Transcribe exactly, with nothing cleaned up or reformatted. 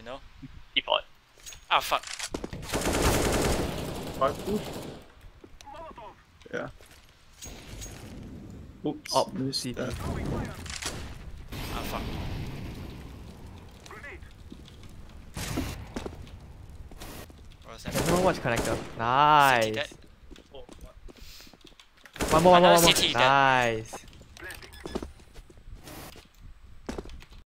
you know? Default. Ah, fuck. Five push. Yeah. Oops. Oh, missed C T. that. Ah, fuck. What was that? There's no watch connector. Nice. Dead. Oh, what? One more, one more, Another one more. C T dead. Nice.